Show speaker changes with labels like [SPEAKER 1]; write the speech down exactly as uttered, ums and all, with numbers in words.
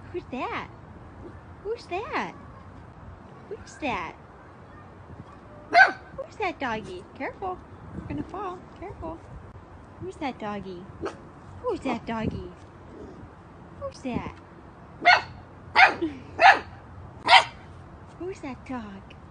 [SPEAKER 1] Who's that? Who's that? Who's that? Who's that doggy? Careful. You're gonna fall. Careful. Who's that doggy? Who's that doggy? Who's that? Who's that dog?